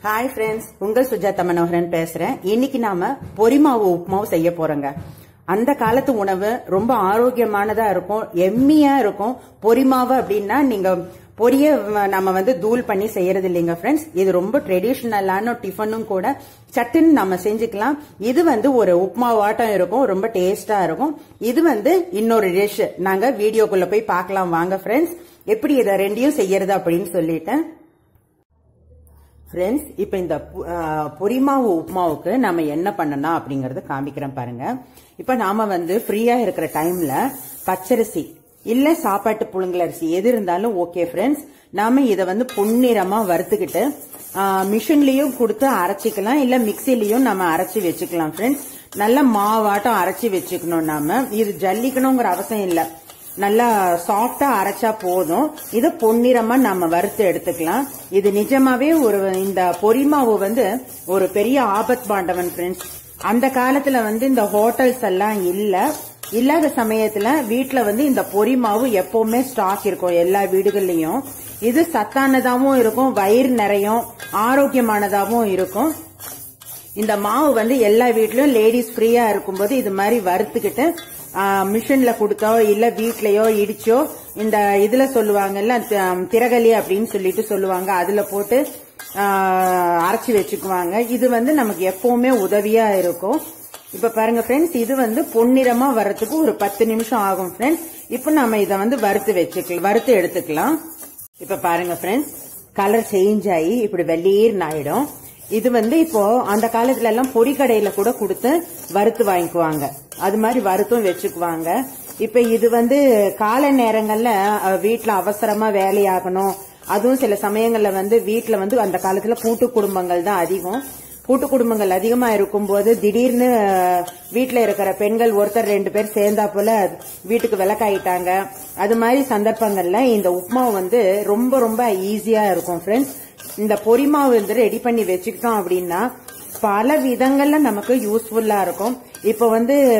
Hi friends उंगल Sujata Manoharan பேசுறேன் இன்னைக்கு நாம பொரி மாவு உப்புமாவு செய்ய போறோங்க அந்த காலத்து உணவு ரொம்ப ஆரோக்கியமானதா இருக்கும் எம்மியா இருக்கும் பொரி மாவு அப்படினா நீங்க பொரிய நாம தூள் பண்ணி செய்யறது இல்லைங்க फ्रेंड्स இது ரொம்ப ட்ரெடிஷனலான டிஃபனும் கூட சட்டுன்னு நாம செஞ்சுக்கலாம் இது ஒரு உப்புமாவாட்டம் இருக்கும் ரொம்ப டேஸ்டா இருக்கும் இது இன்னொரு டிஷ் நாங்க வீடியோக்குள்ள போய் பார்க்கலாம் வாங்க फ्रेंड्स எப்படி இத ரெண்டையும் செய்யறது அப்படினு சொல்லிட்டேன் फ्रेंड्स இப்ப இந்த பொரி மாவு உப்புமாவுக்கு நாம என்ன பண்ணனும் அப்படிங்கறத காமிக்கிறேன் பாருங்க இப்ப நாம ஃப்ரீயா இருக்கிற டைம்ல பச்சரிசி இல்ல சாப்பாட்டு புழுங்கலரிசி எது இருந்தாலும் ஓகே फ्रेंड्स நாம இத பொன்னிறமா வறுத்துக்கிட்டு மிஷின்லயும் கொடுத்து அரைச்சிக்கலாம் இல்ல மிக்ஸிலயும் நாம அரைச்சி வெச்சுக்கலாம் फ्रेंड्स நல்ல மாவாட்டம் அரைச்சி வெச்சுக்கணும் நாம இது ஜல்லிக்கணும்ங்கற அவசியம் இல்ல நல்லா சாஃப்ட்டா அரைச்சா போதும் இது பொன்னிறமா நாம வறுத்து எடுத்துக்கலாம் இது நிஜமாவே இந்த பொரி மாவு ஒரு பெரிய ஆபத் பாண்டவன் फ्रेंड्स அந்த காலத்துல இந்த ஹோட்டல்ஸ் எல்லாம் இல்லாத சமயத்துல வீட்ல இந்த பொரி மாவு எப்பவுமே ஸ்டாக் இருக்கும் எல்லா வீடுகள்லயும் இது சத்தானதாவும் இருக்கும் வயிறு நிறையும் ஆரோக்கியமானதாவும் இருக்கும் இந்த மாவு எல்லா வீட்லயும் லேடிஸ் ஃப்ரீயா இருக்கும்போது இது மாதிரி வறுத்துக்கிட்டு மிஷின்ல கொடுத்தோ இல்ல வீட்லயோ இடிச்சோ இந்த இதுல சொல்லுவாங்கல்ல திரகலி அப்படின்னு சொல்லிட்டு சொல்லுவாங்க அதுல போட்டு அரைச்சி வச்சுக்குவாங்க இது நமக்கு எப்பவுமே உதவியா இருக்கும் இப்ப பாருங்க फ्रेंड्स இது பொன்னிறமா வரதுக்கு ஒரு 10 நிமிஷம் ஆகும் फ्रेंड्स இப்ப நாம இத வறுத்து எடுத்துக்கலாம் இப்ப பாருங்க फ्रेंड्स கலர் சேஞ்ச் ஆகி இப்படி வெள்ளீர்னு ஆயிடும் இது இப்போ அந்த காலத்துல எல்லாம் பொரி கடையில கூட கொடுத்து வறுத்து வாங்கிக்குவாங்க அது மாதிரி வறுத்தும் வச்சுக்குவாங்க இப்ப இது கால நேரங்கள்ல வீட்டுல அவசரமா வேலையாகணும் அதுவும் சில சமயங்கள்ல வீட்டுல அந்த காலத்துல கூட்டு குடும்பங்கள் தான் அதிகம் கூட்டு குடும்பங்கள் அதிகமா இருக்கும்போது திடீர்னு வீட்டுல இருக்கிற பெண்கள் ஒருத்தர் 2 பேர் சேர்ந்தா போல வீட்டுக்கு விளக்காயிட்டாங்க அது மாதிரி சந்தர்ப்பங்கள்ல இந்த உப்புமா ரொம்ப ரொம்ப ஈஸியா இருக்கும் ஃப்ரெண்ட்ஸ் இந்த பொரி மாவு ரெடி பண்ணி வச்சுக்கிட்டோம் அப்படின்னா பல விதங்கள்ல நமக்கு யூஸ்ஃபுல்லா இருக்கும் இப்ப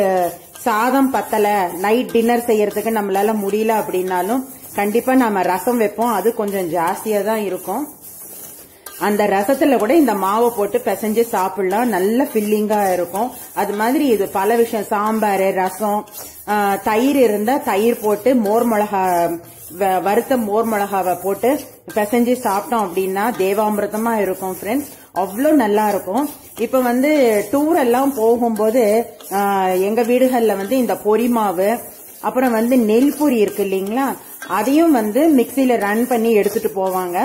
சாதம் பத்தல நைட் டின்னர் செய்யறதுக்கு நம்மளால முடியல அப்படின்னாலும் கண்டிப்பா நாம ரசம் வைப்போம் அது கொஞ்சம் ஜாஸ்தியா தான் இருக்கும் அந்த ரசத்துல கூட இந்த மாவை போட்டு பிசைஞ்சு சாப்பிடலாம் நல்ல ஃபில்லிங்கா இருக்கும் அது மாதிரி இது பல விஷயம் சாம்பார் ரசம் தயிர் இருந்தா தயிர் போட்டு மோர் மிளகா வறுத்த மோர் மிளகாவை போட்டு பிசைஞ்சு சாப்பிட்டோம் அப்படின்னா தேவாமிர்தமா இருக்கும் ஃப்ரெண்ட்ஸ் அவ்வளவு நல்லா இருக்கும் இப்ப டூர் எல்லாம் போகும்போது எங்க வீடுகள்ல இந்த பொரி மாவு அப்புறம் நெல் பொரி இருக்கு இல்லீங்களா அதையும் மிக்சியில ரன் பண்ணி எடுத்துட்டு போவாங்க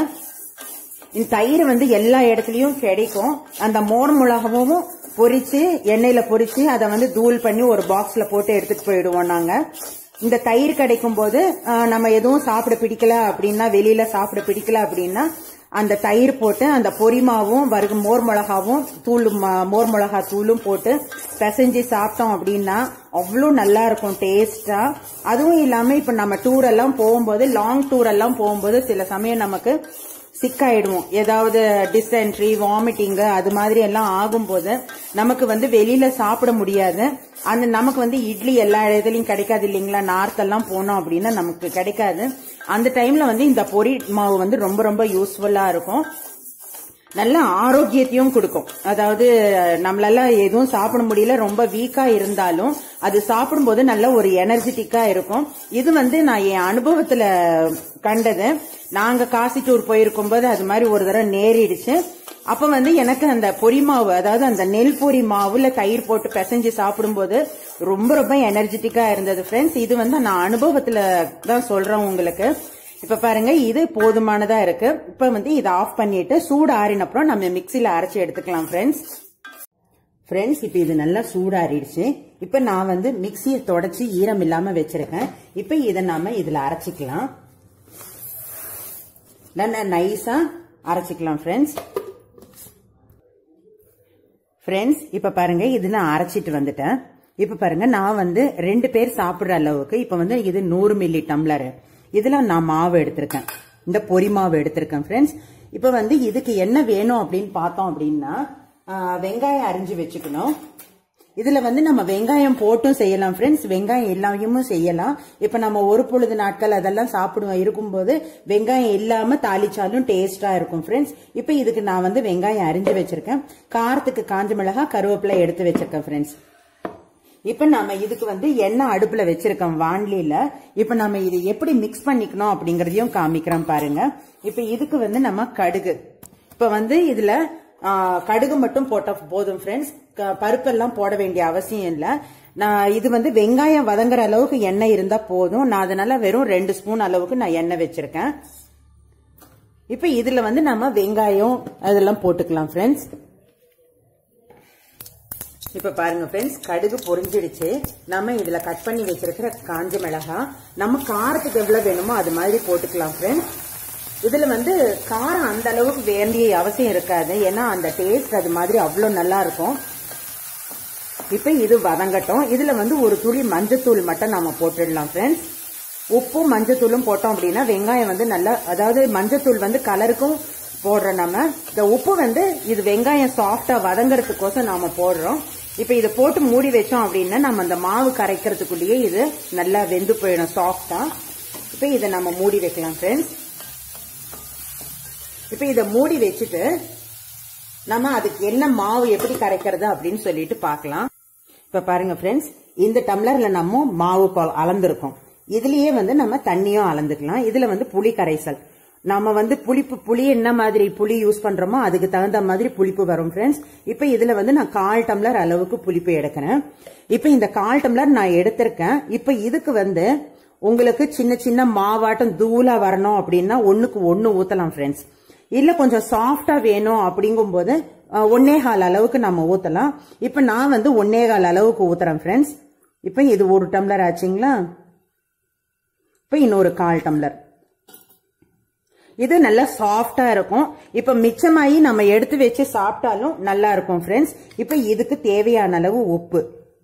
இந்த தயிர் எல்லா இடத்துலயும் கிடைக்கும் அந்த மோர் மிளகாவும் பொரிச்சு எண்ணெயில பொரிச்சு அதை தூள் பண்ணி ஒரு பாக்ஸ்ல போட்டு எடுத்துட்டு போயிடுவோம் நாங்க இந்த தயிர் கிடைக்கும் போது நம்ம எதுவும் சாப்பிட பிடிக்கல அப்படின்னா வெளியில சாப்பிட பிடிக்கல அப்படின்னா அந்த தயிர் போட்டு அந்த பொரி மாவும் மோர் மிளகாவும் மோர் மிளகா தூளும் போட்டு பிசைஞ்சு சாப்பிட்டோம் அப்படின்னா அவ்வளவு நல்லா இருக்கும் டேஸ்டா அதுவும் இல்லாம இப்ப நம்ம டூர் எல்லாம் போகும்போது லாங் டூர் எல்லாம் போகும்போது சில சமயம் நமக்கு சிக்காயிடுவோம் ஏதாவது டிசென்ட்ரி வாமிட்டிங் அது மாதிரி எல்லாம் ஆகும்போது நமக்கு வெளியில சாப்பிட முடியாது அந்த நமக்கு இட்லி எல்லா இடத்துலயும் கிடைக்காது இல்லீங்களா நார்த் எல்லாம் போனோம் அப்படின்னா நமக்கு கிடைக்காது அந்த டைம்ல இந்த பொரி மாவு ரொம்ப ரொம்ப யூஸ்ஃபுல்லா இருக்கும் நல்ல ஆரோக்கியத்தையும் கொடுக்கும் அதாவது நம்மளால எதுவும் சாப்பிட முடியல ரொம்ப வீக்கா இருந்தாலும் அது சாப்பிடும்போது நல்ல ஒரு எனர்ஜெட்டிக்கா இருக்கும் இது நான் என் அனுபவத்துல கண்டது நாங்க காசி டூர் போயிருக்கும் போது அது மாதிரி ஒரு தடவை நேரிடுச்சு அப்ப எனக்கு அந்த பொரி மாவு அதாவது அந்த நெல் பொரி மாவுல தயிர் போட்டு பிசைஞ்சு சாப்பிடும்போது ரொம்ப ரொம்ப எனர்ஜெட்டிக்கா இருந்தது ஃப்ரெண்ட்ஸ் இது நான் அனுபவத்துல தான் சொல்றேன் உங்களுக்கு இப்ப பாருங்க இது போதுமானதா இருக்கு இப்ப இதை ஆஃப் பண்ணிட்டு சூடு ஆறின அப்புறம் நம்ம மிக்சியில அரைச்சு எடுத்துக்கலாம் ஃப்ரெண்ட்ஸ் இப்ப இது நல்லா சூடாறிடுச்சு இப்ப நான் மிக்சியை தொடச்சி ஈரம் இல்லாம வச்சிருக்கேன் இப்ப இதை நாம இதுல அரைச்சிக்கலாம் நல்லா நைஸா அரைச்சிக்கலாம் ஃப்ரெண்ட்ஸ் இப்ப பாருங்க இது நான் அரைச்சிட்டு வந்துட்டேன் இப்ப பாருங்க நான் 2 பேர் சாப்பிடுற அளவுக்கு இப்ப இது 100 மில்லி டம்ளர் இதுல நான் மாவு எடுத்திருக்கேன் இந்த பொரி மாவு எடுத்திருக்கேன் ஃப்ரெண்ட்ஸ் இப்ப இதுக்கு என்ன வேணும் அப்படின்னு பார்த்தோம் அப்படின்னா வெங்காயம் அரிஞ்சு வச்சுக்கணும் இதுல வந்து நம்ம வெங்காயம் போட்டும் செய்யலாம் ஃப்ரெண்ட்ஸ், வெங்காயம் இல்லாமயும் செய்யலாம். இப்ப நம்ம ஒரு பொழுது நாட்கள் அதெல்லாம் சாப்பிடுவோம் இருக்கும்போது வெங்காயம் இல்லாம தாளிச்சாலும் டேஸ்டா இருக்கும் ஃப்ரெண்ட்ஸ். இப்ப இதுக்கு நான் வந்து வெங்காயம் அரிஞ்சு வச்சிருக்கேன். காரத்துக்கு காஞ்ச மிளகாய், கருவேப்பிலை எடுத்து வச்சிருக்கேன் ஃப்ரெண்ட்ஸ். இப்ப நம்ம இதுக்கு வந்து எண்ணெய் அடுப்புல வச்சிருக்கோம் வாண்லில. இப்ப நம்ம இது எப்படி மிக்ஸ் பண்ணிக்கணும் அப்படிங்கறதையும் காமிக்கிறோம் பாருங்க. இப்ப இதுக்கு வந்து நம்ம கடுகு, இப்ப வந்து இதுல கடுகு மட்டும் போட்ட போதும் ஃப்ரெண்ட்ஸ், பருப்பெல்லாம் போட வேண்டிய அவசியம் இல்ல. நான் இது வந்து வெங்காயம் வதங்குற அளவுக்கு எண்ணெய் இருந்தா போதும். நான் அதனால வெறும் 2 ஸ்பூன் அளவுக்கு நான் எண்ணெய் வச்சிருக்கேன். இப்ப இதுல வந்து நம்ம வெங்காயம் அதெல்லாம் போட்டுக்கலாம் ஃப்ரெண்ட்ஸ். இப்ப பாருங்க ஃப்ரெண்ட்ஸ், கடுகு பொரிஞ்சிடுச்சு. நம்ம இதுல கட் பண்ணி வச்சிருக்கிற காஞ்ச மிளகாய் நம்ம காரத்துக்கு எவ்வளவு வேணுமோ அது மாதிரி போட்டுக்கலாம் ஃப்ரெண்ட்ஸ். இதுல வந்து காரம் அந்த அளவுக்கு வேண்டிய அவசியம் இருக்காது, ஏன்னா அந்த டேஸ்ட் அது மாதிரி அவ்வளவு நல்லா இருக்கும். இப்ப இது வதங்கட்டும். இதுல வந்து ஒரு துளி மஞ்சத்தூள் மட்டும் நாம போட்டுடலாம் ஃப்ரெண்ட்ஸ். உப்பும் மஞ்சத்தூளும் போட்டோம் அப்படின்னா வெங்காயம் வந்து நல்லா, அதாவது மஞ்சத்தூள் வந்து கலருக்கும் போடுறோம் நம்ம. இந்த உப்பு வந்து இது வெங்காயம் சாஃப்டா வதங்கறதுக்கோசம் நாம போடுறோம். இப்ப இதை போட்டு மூடி வச்சோம் அப்படின்னா நம்ம அந்த மாவு கரைக்கிறதுக்குள்ளேயே இது நல்லா வெந்து போயிடும் சாஃப்டா. இப்ப இதை நம்ம மூடி வைக்கலாம் ஃப்ரெண்ட்ஸ். இப்ப இதை மூடி வச்சுட்டு நம்ம அதுக்கு என்ன மாவு எப்படி கரைக்கிறது அப்படின்னு சொல்லிட்டு பார்க்கலாம். இப்ப பாருங்க ஃப்ரெண்ட்ஸ், இந்த டம்ளர்ல நம்ம மாவு அளந்திருக்கோம். இதுலயே வந்து நம்ம தண்ணியும் அளந்துக்கலாம். இதுல வந்து புளி கரைசல், நம்ம வந்து புளி என்ன மாதிரி புளி யூஸ் பண்றோமோ அதுக்கு தகுந்த மாதிரி புளிப்பு வரும் ஃப்ரெண்ட்ஸ். இப்ப இதுல வந்து நான் 1/4 டம்ளர் அளவுக்கு புளிப்பு எடுக்கிறேன். இப்ப இந்த 1/4 டம்ளர் நான் எடுத்திருக்கேன். இப்ப இதுக்கு வந்து உங்களுக்கு சின்ன சின்ன மாவாட்டம் தூளா வரணும் அப்படின்னா 1க்கு 1 ஊத்தலாம் ஃப்ரெண்ட்ஸ். இல்ல கொஞ்சம் சாஃப்டா வேணும் அப்படிங்கும் போது 1/4 அளவுக்கு நம்ம ஊத்தலாம். இப்ப நான் வந்து 1/4 அளவுக்கு ஊத்துறேன் ஃப்ரெண்ட்ஸ். இப்ப இது 1 டம்ளர் ஆச்சுங்களா. இப்ப இன்னொரு 1/4 டம்ளர். இது நல்லா சாஃப்டா இருக்கும். இப்ப மிச்சமாயி நம்ம எடுத்து வச்சு சாப்பிட்டாலும் நல்லா இருக்கும் ஃப்ரெண்ட்ஸ். இப்ப இதுக்கு தேவையான அளவு உப்பு,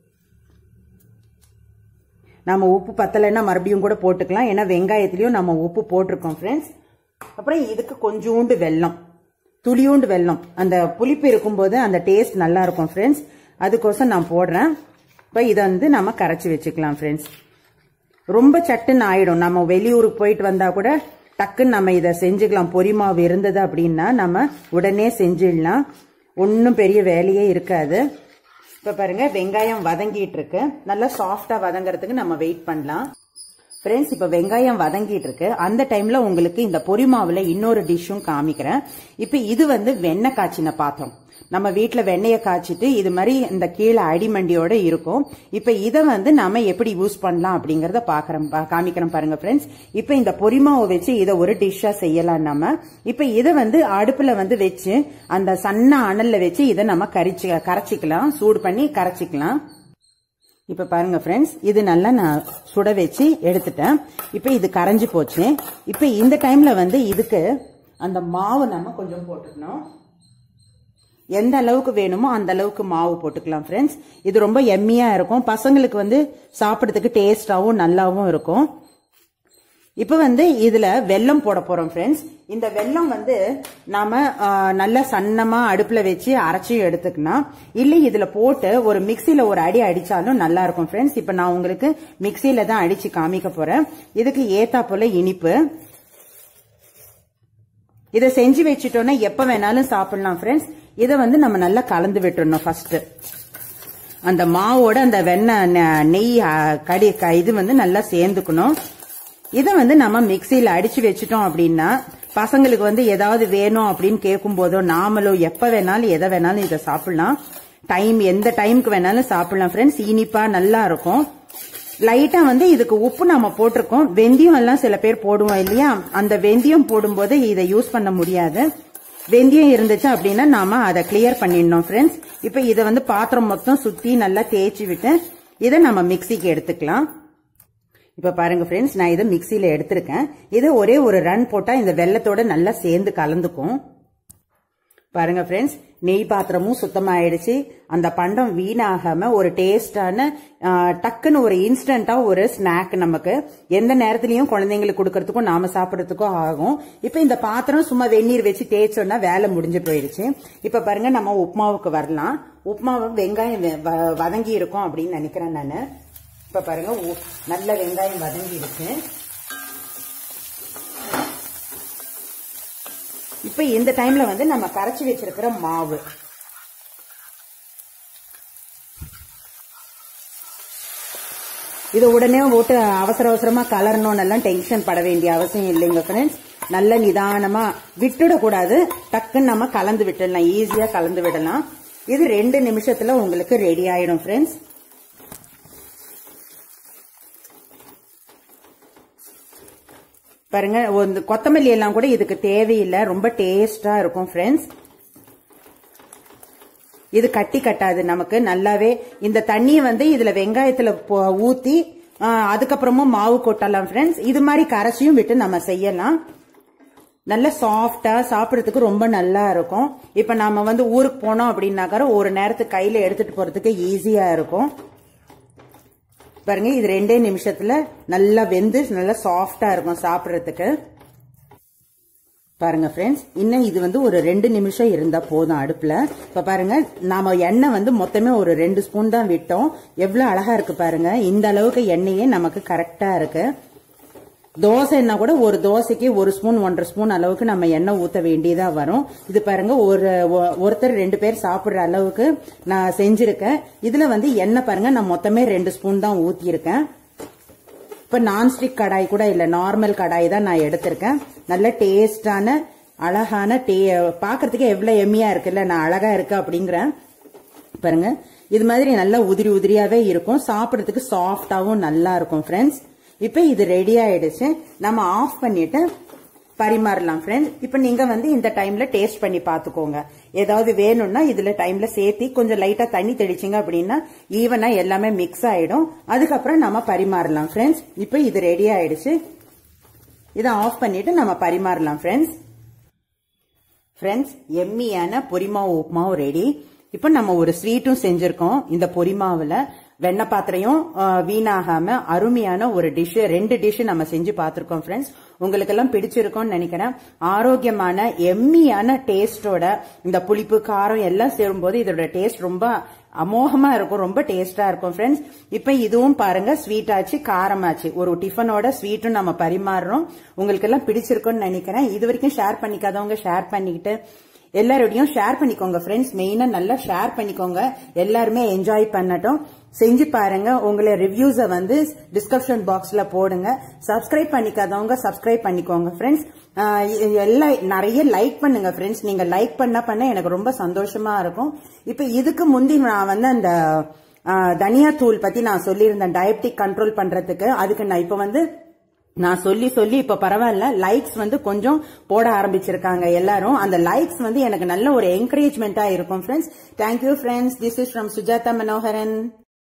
நம்ம உப்பு பத்தலைன்னா மறுபடியும் கூட போட்டுக்கலாம், ஏன்னா வெங்காயத்திலயும் நம்ம உப்பு போட்டிருக்கோம் ஃப்ரெண்ட்ஸ். அப்புறம் இதுக்கு கொஞ்சோண்டு வெல்லம், துளியோண்டு வெல்லம், அந்த புளிப்பு இருக்கும்போது அந்த டேஸ்ட் நல்லா இருக்கும் ஃப்ரெண்ட்ஸ், அதுக்கோசம் நான் போடுறேன். இப்ப இதை வந்து நம்ம கரைச்சி வச்சுக்கலாம் ஃப்ரெண்ட்ஸ். ரொம்ப சட்டுன்னு ஆயிடும். நம்ம வெளியூருக்கு போயிட்டு வந்தா கூட டக்குன்னு நம்ம இதை செஞ்சுக்கலாம். பொரி மாவு இருந்தது அப்படின்னா நம்ம உடனே செஞ்சிடலாம், ஒன்னும் பெரிய வேலையே இருக்காது. இப்ப பாருங்க வெங்காயம் வதங்கிட்டு இருக்கு. நல்லா சாஃப்டா வதங்கறதுக்கு நம்ம வெயிட் பண்ணலாம் ஃப்ரெண்ட்ஸ். இப்ப வெங்காயம் வதங்கிட்டு இருக்கு. அந்த டைம்ல உங்களுக்கு இந்த பொரி மாவுல இன்னொரு டிஷ்ஷும் காமிக்கிறேன். இப்ப இது வந்து வெண்ணெய் காய்ச்சின பாத்திரம். நம்ம வீட்டுல வெண்ணெய காய்ச்சிட்டு இது மாதிரி இந்த கீழே அடிமண்டியோட இருக்கும். இப்ப இதை வந்து நாம எப்படி யூஸ் பண்ணலாம் அப்படிங்கறத காமிக்கிறோம் பாருங்க ஃப்ரெண்ட்ஸ். இப்ப இந்த பொரி மாவை வச்சு இதை ஒரு டிஷ்ஷா செய்யலாம் நம்ம. இப்ப இதை வந்து அடுப்புல வந்து வச்சு அந்த சன்ன அனல்ல வச்சு இதை நம்ம கரைச்சிக்கலாம், சூடு பண்ணி கரைச்சிக்கலாம். இப்ப பாருங்க ஃப்ரெண்ட்ஸ், இது நல்லா நான் சுட வச்சு எடுத்துட்டேன். இப்ப இது கரைஞ்சு போச்சு. இப்ப இந்த டைம்ல வந்து இதுக்கு அந்த மாவு நம்ம கொஞ்சம் போட்டுக்கணும். எந்த அளவுக்கு வேணுமோ அந்த அளவுக்கு மாவு போட்டுக்கலாம் ஃப்ரெண்ட்ஸ். இது ரொம்ப எம்மியா இருக்கும், பசங்களுக்கு வந்து சாப்பிடறதுக்கு டேஸ்டாவும் நல்லாவும் இருக்கும். இப்ப வந்து இதுல வெல்லம் போட போறோம் ஃப்ரெண்ட்ஸ். இந்த வெல்லம் வந்து நாம நல்லா சன்னமா அடுப்புல வச்சு அரைச்சி எடுத்துக்கலாம். இல்ல இதுல போட்டு ஒரு மிக்சியில ஒரு அடி அடிச்சாலும் நல்லா இருக்கும் ஃப்ரெண்ட்ஸ். இப்ப நான் உங்களுக்கு மிக்சியில தான் அடிச்சு காமிக்க போறேன். இதுக்கு ஏத்தா போல இனிப்பு. இதை செஞ்சு வச்சுட்டோம்னா எப்ப வேணாலும் சாப்பிடலாம் ஃப்ரெண்ட்ஸ். இதை வந்து நம்ம நல்லா கலந்து விட்டுறணும் ஃபர்ஸ்ட். அந்த மாவோட அந்த வெண்ணெய் நெய் இது வந்து நல்லா சேர்ந்துக்கணும். இதை வந்து நம்ம மிக்சியில அடிச்சு வச்சுட்டோம் அப்படின்னா பசங்களுக்கு வந்து ஏதாவது வேணும் அப்படின்னு கேட்கும் போதோ நாமளும் எப்ப வேணாலும் எதை வேணாலும் இதை சாப்பிடலாம். எந்த டைமுக்கு வேணாலும் சாப்பிடலாம் ஃப்ரெண்ட்ஸ். இனிப்பா நல்லா இருக்கும். லைட்டா வந்து இதுக்கு உப்பு நம்ம போட்டிருக்கோம். வெந்தயம் எல்லாம் சில பேர் போடுவோம் இல்லையா, அந்த வெந்தயம் போடும்போது இதை யூஸ் பண்ண முடியாது. வெந்தயம் இருந்துச்சு அப்படின்னா நாம அதை கிளியர் பண்ணிடணும் ஃப்ரெண்ட்ஸ். இப்ப இதை வந்து பாத்திரம் மொத்தம் சுத்தி நல்லா தேய்ச்சி விட்டு இதை நம்ம மிக்சிக்கு எடுத்துக்கலாம். இப்ப பாருங்க ஃப்ரெண்ட்ஸ், நான் இதை மிக்சியில எடுத்திருக்கேன். இது ஒரே ஒரு ரன் போட்டா இந்த வெல்லத்தோட நல்லா சேர்ந்து கலந்துக்கும். பாருங்க ஃப்ரெண்ட்ஸ், நெய் பாத்திரமும் சுத்தமாயிடுச்சு. அந்த பண்டம் வீணாகாம ஒரு டேஸ்டான டக்குன்னு ஒரு இன்ஸ்டன்டா ஒரு ஸ்நாக் நமக்கு எந்த நேரத்திலயும் குழந்தைங்களுக்கு கொடுக்கறதுக்கும் நாம சாப்பிடறதுக்கும் ஆகும். இப்ப இந்த பாத்திரம் சும்மா வெந்நீர் வச்சு தேய்ச்சோம்னா வேலை முடிஞ்சு போயிடுச்சு. இப்ப பாருங்க, நம்ம உப்மாவுக்கு வரலாம். உப்மாவை வெங்காயம் வதங்கி இருக்கும் அப்படின்னு நினைக்கிறேன் நானு. இப்ப பாருங்க, நல்ல வெங்காயம் வதங்கி இருக்கு. இப்ப இந்த டைம்ல வந்து நம்ம கரைச்சி வச்சிருக்கிற மாவு இது உடனே போட்டு அவசர அவசரமா கலரணும்னு டென்ஷன் பட வேண்டிய அவசியம் இல்லைங்க ஃப்ரெண்ட்ஸ். நல்ல நிதானமா விட்டுடக்கூடாது, டக்குன்னு நம்ம கலந்து விட்டுடலாம், ஈஸியா கலந்து விடலாம். இது 2 நிமிஷத்துல உங்களுக்கு ரெடி ஆயிடும் ஃப்ரெண்ட்ஸ். பாருங்க, கொத்தமல்லி எல்லாம் கூட இதுக்கு தேவையில்லை, ரொம்ப டேஸ்டா இருக்கும் ஃப்ரெண்ட்ஸ். இது கட்டி கட்டாது நமக்கு நல்லாவே. இந்த தண்ணியை வந்து இதுல வெங்காயத்துல ஊத்தி அதுக்கப்புறமும் மாவு கொட்டலாம் ஃப்ரெண்ட்ஸ். இது மாதிரி கரைச்சியும் விட்டு நம்ம செய்யலாம். நல்ல சாஃப்டா சாப்பிடறதுக்கு ரொம்ப நல்லா இருக்கும். இப்ப நாம வந்து ஊருக்கு போனோம் அப்படின்னாக்கா ஒரு நேரத்துக்கு கையில எடுத்துட்டு போறதுக்கு ஈஸியா இருக்கும். பாருங்க, இது 2 நிமிஷத்துல நல்லா வெந்து நல்லா சாஃப்டா இருக்கும் சாப்பிடறதுக்கு. பாருங்க ஃப்ரெண்ட்ஸ், இன்னும் இது வந்து ஒரு 2 நிமிஷம் இருந்தா போதும் அடுப்புல. இப்ப பாருங்க, நாம எண்ணெய் வந்து மொத்தமே ஒரு 2 ஸ்பூன் தான் விட்டோம். எவ்வளவு அழகா இருக்கு பாருங்க. இந்த அளவுக்கு எண்ணெயே நமக்கு கரெக்டா இருக்கு. தோசைன்னா கூட ஒரு தோசைக்கு 1 ஸ்பூன் 1.5 ஸ்பூன் அளவுக்கு நம்ம எண்ணெய் ஊத்த வேண்டியதா வரும். இது பாருங்க, ஒருத்தர் 2 பேர் சாப்பிடுற அளவுக்கு நான் செஞ்சிருக்கேன். இதுல வந்து எண்ணெய் பாருங்க, நான் மொத்தமே 2 ஸ்பூன் தான் ஊத்தி இருக்கேன். இப்ப நான்ஸ்டிக் கடாய் கூட இல்ல, நார்மல் கடாய் தான் நான் எடுத்திருக்கேன். நல்ல டேஸ்டான அழகான பாக்குறதுக்கு எவ்வளவு எம்மியா இருக்குல்ல, நான் அழகா இருக்கு அப்படிங்கிறேன். பாருங்க, இது மாதிரி நல்லா உதிரி உதிரியாவே இருக்கும், சாப்பிடறதுக்கு சாஃப்டாவும் நல்லா இருக்கும் ஃப்ரெண்ட்ஸ். இப்ப இது ரெடி ஆயிடுச்சு, நம்ம ஆஃப் பண்ணிட்டு பரிமாறலாம் ஃப்ரெண்ட்ஸ். இப்ப நீங்க வந்து இந்த டைம்ல டேஸ்ட் பண்ணி பாத்துக்கோங்க. ஏதாவது வேணும்னா இதுல டைம்ல சேர்த்தி கொஞ்சம் லைட்டா தண்ணி தெளிச்சிங்க அப்படின்னா ஈவனா எல்லாமே மிக்ஸ் ஆயிடும். அதுக்கப்புறம் நம்ம பரிமாறலாம் ஃப்ரெண்ட்ஸ். இப்ப இது ரெடி ஆயிடுச்சு, இதை ஆஃப் பண்ணிட்டு நம்ம பரிமாறலாம் ஃப்ரெண்ட்ஸ். ஃப்ரெண்ட்ஸ், எம்மியான பொரிமாவு உப்புமாவும் ரெடி. இப்ப நம்ம ஒரு ஸ்வீட்டும் செஞ்சிருக்கோம். இந்த பொரிமாவுல வெண்ணெய் பாத்திரையும் வீணாகாம அருமையான ஒரு டிஷ், 2 டிஷ் நம்ம செஞ்சு பார்த்திருக்கோம் ஃப்ரெண்ட்ஸ். உங்களுக்கு எல்லாம் பிடிச்சிருக்கும்னு நினைக்கிறேன். ஆரோக்கியமான எம்மியான டேஸ்டோட இந்த புளிப்பு காரம் எல்லாம் சேரும்போது இதோட டேஸ்ட் ரொம்ப அமோகமா இருக்கும், ரொம்ப டேஸ்டா இருக்கும் ஃப்ரெண்ட்ஸ். இப்ப இதுவும் பாருங்க, ஸ்வீட் ஆச்சு, காரமாச்சு, ஒரு டிஃபனோட ஸ்வீட்டும் நம்ம பரிமாறுறோம். உங்களுக்கு எல்லாம் பிடிச்சிருக்கும்னு நினைக்கிறேன். இது வரைக்கும் ஷேர் பண்ணிக்காதவங்க ஷேர் பண்ணிக்கிட்டு எல்லாரோடையும் ஷேர் பண்ணிக்கோங்க ஃப்ரெண்ட்ஸ். மெயினா நல்லா ஷேர் பண்ணிக்கோங்க, எல்லாருமே என்ஜாய் பண்ணட்டும். செஞ்சு பாருங்க. உங்களை ரிவ்யூஸை வந்து டிஸ்கிரிப்ஷன் பாக்ஸ்ல போடுங்க. சப்ஸ்கிரைப் பண்ணிக்காதவங்க சப்ஸ்கிரைப் பண்ணிக்கோங்க ஃப்ரெண்ட்ஸ். எல்லாம் நிறைய லைக் பண்ணுங்க ஃப்ரெண்ட்ஸ். நீங்க லைக் பண்ண எனக்கு ரொம்ப சந்தோஷமா இருக்கும். இப்ப இதுக்கு முந்தி நான் வந்து அந்த தனியா தூள் பத்தி நான் சொல்லியிருந்தேன், டயபெட்டிக் கண்ட்ரோல் பண்றதுக்கு. அதுக்கு நான் இப்ப வந்து நான் சொல்லி இப்ப பரவாயில்ல, லைக்ஸ் வந்து கொஞ்சம் போட ஆரம்பிச்சிருக்காங்க எல்லாரும். அந்த லைக்ஸ் வந்து எனக்கு நல்ல ஒரு என்கரேஜ்மெண்டா இருக்கும் friends. Thank you friends. This is from Sujatha Manoharan.